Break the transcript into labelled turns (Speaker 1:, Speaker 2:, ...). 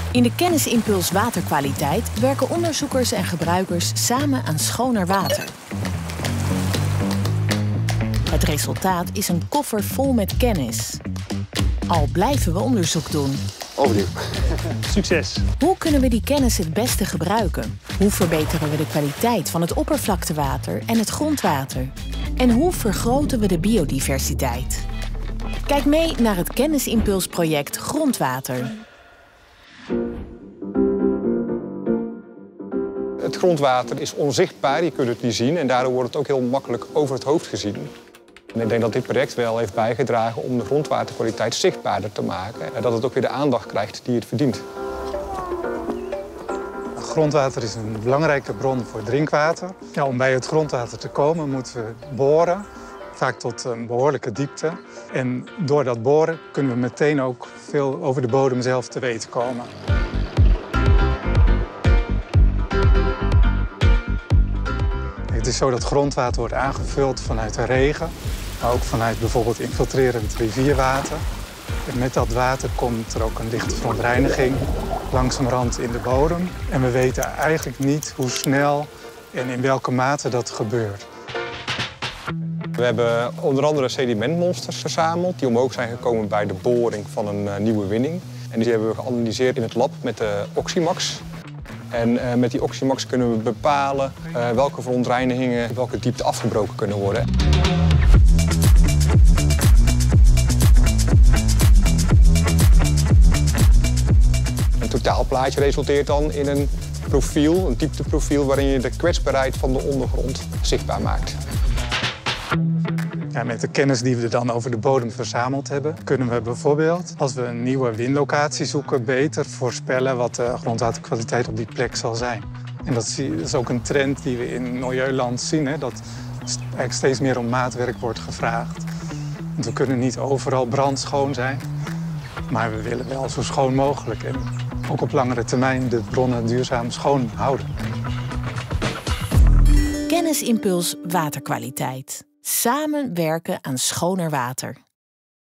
Speaker 1: In de Kennisimpuls waterkwaliteit werken onderzoekers en gebruikers samen aan schoner water. Het resultaat is een koffer vol met kennis. Al blijven we onderzoek doen.
Speaker 2: Overnieuw.
Speaker 3: Succes!
Speaker 1: Hoe kunnen we die kennis het beste gebruiken? Hoe verbeteren we de kwaliteit van het oppervlaktewater en het grondwater? En hoe vergroten we de biodiversiteit? Kijk mee naar het Kennisimpulsproject Grondwater.
Speaker 2: Het grondwater is onzichtbaar, je kunt het niet zien en daardoor wordt het ook heel makkelijk over het hoofd gezien. En ik denk dat dit project wel heeft bijgedragen om de grondwaterkwaliteit zichtbaarder te maken en dat het ook weer de aandacht krijgt die het verdient.
Speaker 4: Grondwater is een belangrijke bron voor drinkwater. Ja, om bij het grondwater te komen moeten we boren, vaak tot een behoorlijke diepte. En door dat boren kunnen we meteen ook veel over de bodem zelf te weten komen. Het is zo dat grondwater wordt aangevuld vanuit de regen, maar ook vanuit bijvoorbeeld infiltrerend rivierwater. En met dat water komt er ook een lichte verontreiniging langzamerhand in de bodem. En we weten eigenlijk niet hoe snel en in welke mate dat gebeurt.
Speaker 2: We hebben onder andere sedimentmonsters verzameld die omhoog zijn gekomen bij de boring van een nieuwe winning. En die hebben we geanalyseerd in het lab met de Oximax. En met die Oximax kunnen we bepalen welke verontreinigingen welke diepte afgebroken kunnen worden. Een totaalplaatje resulteert dan in een profiel, een diepteprofiel, waarin je de kwetsbaarheid van de ondergrond zichtbaar maakt.
Speaker 4: Ja, met de kennis die we dan over de bodem verzameld hebben, kunnen we bijvoorbeeld, als we een nieuwe winlocatie zoeken, beter voorspellen wat de grondwaterkwaliteit op die plek zal zijn. En dat is ook een trend die we in milieuland zien, hè, dat eigenlijk steeds meer om maatwerk wordt gevraagd. Want we kunnen niet overal brandschoon zijn, maar we willen wel zo schoon mogelijk en ook op langere termijn de bronnen duurzaam schoon houden.
Speaker 1: Kennisimpuls waterkwaliteit. Samen werken aan schoner water.